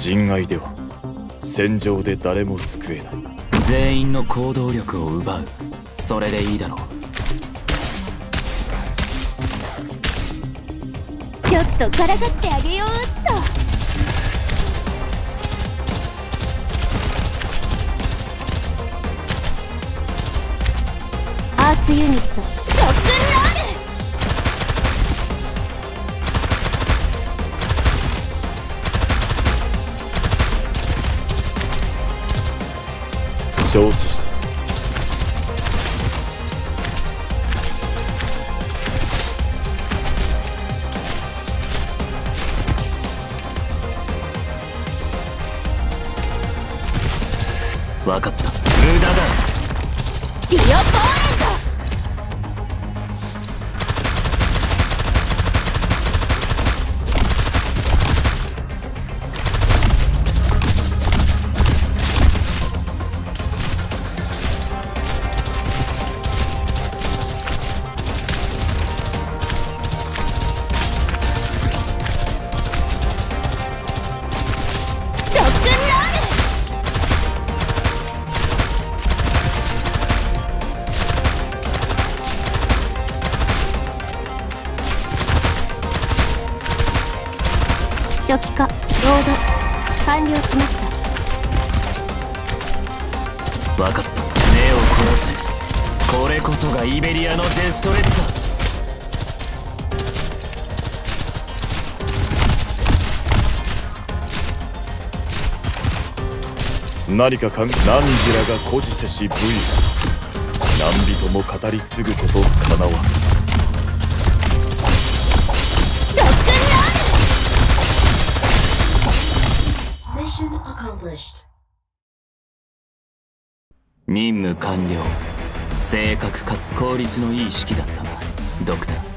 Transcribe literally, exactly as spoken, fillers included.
人外では戦場で誰も救えない。 全員の行動力を奪う。それでいいだろう。 ちょっとからかってあげようっと。アーツユニットロックンロール。 承知した。 分かった。無駄だ。 ディオポーレン初期化ロード完了しました。 分かった。目を凝らせ。これこそがイベリアのデストレッツァ。何かかん何時らが孤児せし武威。何人も語り継ぐことかなわ。 任務完了。正確かつ効率のいい式だったな、ドクター。